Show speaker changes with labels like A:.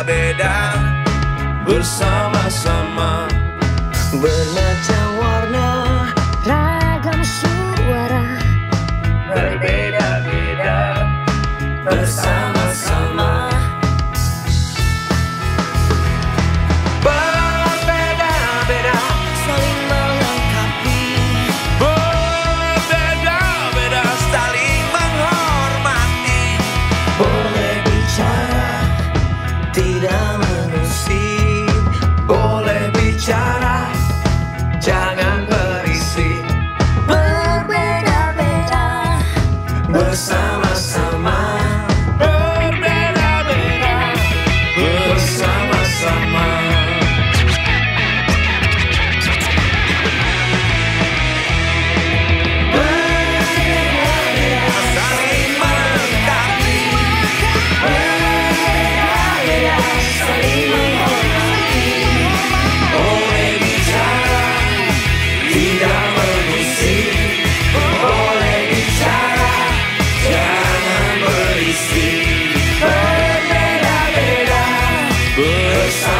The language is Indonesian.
A: berbeda-beda, bersama-sama.
B: Bermacam warna, ragam suara,
A: berbeda-beda, bersama-sama. Berbeda-beda,
B: saling melengkapi.
A: berbeda-beda, saling menghormati.
B: Boleh bicara, tidak mengusik.
A: Boleh bicara, jangan berisik.
B: Berbeda-beda,
A: Bersama-sama. Berbeda-beda, bersama-sama. Berbeda-beda, saling melengkapi. Berbeda-beda, saling menghormati. Boleh bicara, tidak mengusik. Boleh bicara, jangan berisik. Berbeda-beda, bersama.